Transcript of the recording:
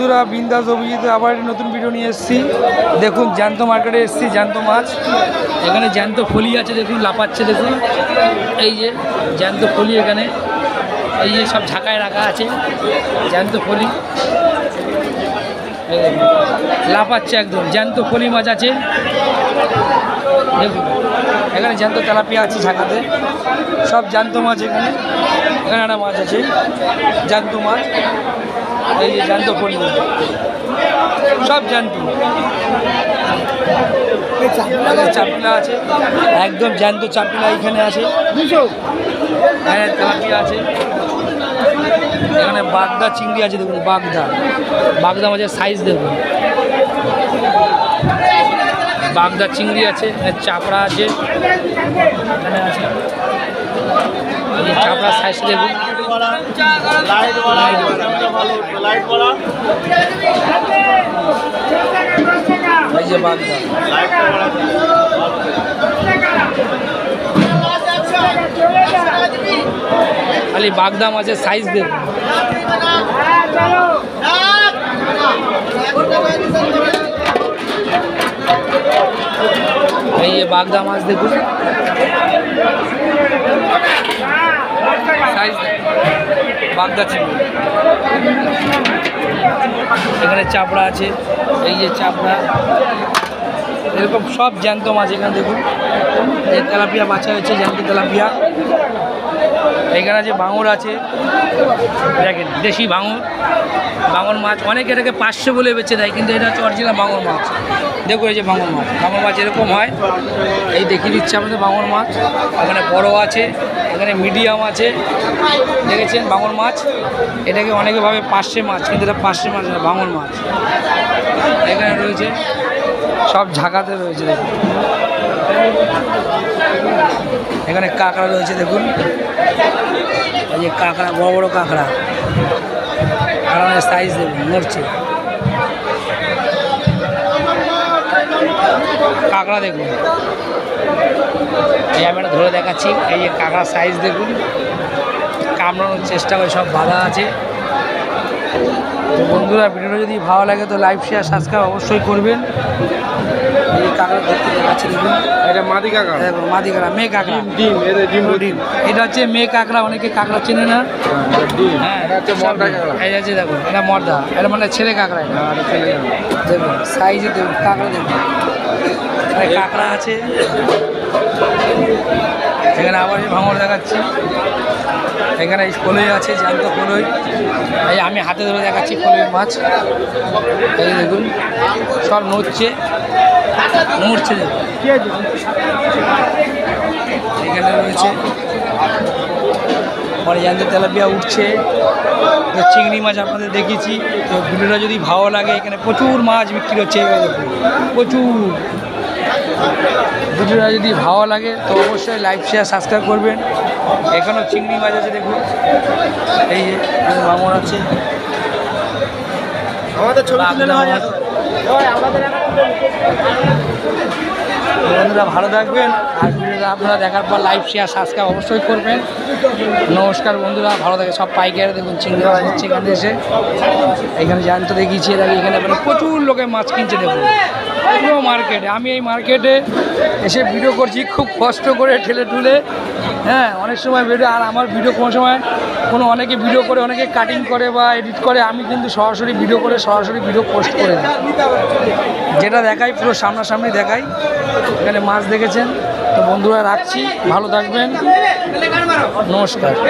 বন্ধুরা, বিন্দাস অভিজিৎ আবার একটা নতুন ভিডিও নিয়ে এসেছি। দেখুন জ্যান্ত মার্কেটে এসেছি, জ্যান্ত মাছ। এখানে জ্যান্ত ফলি আছে, দেখুন লাফাচ্ছে, দেখুন এই যে জ্যান্ত ফলি। এখানে এই যে সব ঝাঁকায় রাখা আছে জ্যান্ত ফলি, লাফাচ্ছে একদম। জ্যান্ত ফলি মাছ আছে দেখুন। এখানে জ্যান্ত তেলাপিয়া আছে ঝাঁকাতে, সব জ্যান্ত মাছ। এখানে এখানে একটা মাছ আছে জ্যান্ত মাছ, এই যে জ্যান্ত ফলি, সব জ্যান্ত। চাপিলা আছে, একদম জ্যান্ত চাপিলা এখানে আছে। এখানে তেলাপিয়া আছে, এখানে বাগদা চিংড়ি আছে দেখুন। বাগদা মাছের সাইজ দেখুন। বাগদা চিংড়ি আছে, চাপড়া আছে, এখানে আছে চাপড়ার সাইজ দেখুন। এই যে বাগদা, খালি বাগদা মাছের সাইজ দেখুন। এই যে বাগদা মাছ দেখুন, সাইজ বাগদা চিংড়ি। এখানে চাপড়া আছে, এই যে চাপড়া, এরকম সব জ্যান্ত মাছ। এখানে দেখুন এই তেলাপিয়া বাছা হয়েছে, জ্যান্ত তেলাপিয়া। এখানে আছে ভাঙর আছে, দেখেন দেশি ভাঙর মাছ। অনেকে এটাকে 500 বলে বেচে দেয়, কিন্তু এটা হচ্ছে অরিজিনাল ভাঙর মাছ। দেখুন এই যে ভাঙর মাছ এরকম হয়। এই দেখিয়ে দিচ্ছে আমাদের ভাঙর মাছ। এখানে বড় আছে, এখানে মিডিয়াম আছে, দেখেছেন ভাঙর মাছ। এটাকে অনেকে ভাবে 500 মাছ, কিন্তু এটা 500 মাছ না, ভাঙর মাছ। এখানে রয়েছে সব ঝাঁকাতে রয়েছে দেখুন। এখানে কাঁকড়া রয়েছে দেখুন, এই যে কাঁকড়া, বড় বড় কাঁকড়া। কাঁকড়ার সাইজ দেখুন, নড়ছে। কাঁকড়া দেখুন, এই আমি একটা ধরে দেখাচ্ছি। এই যে কাঁকড়ার সাইজ দেখুন, কামড়ানোর চেষ্টা করে, সব বাঁধা আছে। তো বন্ধুরা, ভিডিওটা যদি ভালো লাগে তো লাইক, শেয়ার, সাবস্ক্রাইব অবশ্যই করবেন। এই কাঁকড়া দেখতে দেখাচ্ছি দেখুন, এটা মাদি কাঁকড়া, দেখুন মাদি কাঁকড়া, মেয়ে কাঁকড়া, ডিম। এটা হচ্ছে মেয়ে কাঁকড়া, অনেকে কাঁকড়া চেনে না। হ্যাঁ, এটা হচ্ছে মর্দা কাঁকড়া। এই আছে দেখুন, এটা মর্দা, এটা মানে ছেলে কাঁকড়া। এটা দেখুন সাইজে দেখুন, কাঁকড়া দেখুন। এখানে কাঁকড়া আছে, এখানে আবার ভাঙর দেখাচ্ছি। এখানে ফলই আছে, জ্যান্ত ফলই। এই আমি হাতে ধরে দেখাচ্ছি ফলই মাছ। এই দেখুন সব নড়ছে দেখুন। এখানে রয়েছে পরে জ্যান্ত তেলাপিয়া উঠছে। তো চিংড়ি মাছ আপনাদের দেখিয়েছি। তো ভিডিওটা যদি ভালো লাগে, এখানে প্রচুর মাছ বিক্রি হচ্ছে, দেখুন প্রচুর। ভিডিওটা যদি ভালো লাগে তো অবশ্যই লাইক, শেয়ার, সাবস্ক্রাইব করবেন। এখানেও চিংড়ি মাছ আছে দেখুন, এই যে ভাঙর আছে। বন্ধুরা ভালো থাকবেন, আর ভিডিওটা আপনারা দেখার পর লাইক, শেয়ার, সাবস্ক্রাইব অবশ্যই করবেন। নমস্কার বন্ধুরা, ভালো থাকে। সব পাইকারি দেখুন চিংড়ি মাছ হচ্ছে এখানে এসে। এখানে জ্যান্ত দেখিয়েছি, এখানে মানে প্রচুর লোকে মাছ কিনছে দেখুন, পুরো মার্কেটে। আমি এই মার্কেটে এসে ভিডিও করছি খুব কষ্ট করে, ঠেলে ঠুলে। হ্যাঁ, অনেক সময় ভিডিও, আর আমার ভিডিও কোনো সময় অনেকে ভিডিও করে, অনেকে কাটিং করে বা এডিট করে। আমি কিন্তু সরাসরি ভিডিও করে সরাসরি ভিডিও পোস্ট করে দিই। যেটা দেখাই পুরো সামনাসামনি দেখাই। এখানে মাছ দেখেছেন। তো বন্ধুরা রাখছি, ভালো থাকবেন, নমস্কার।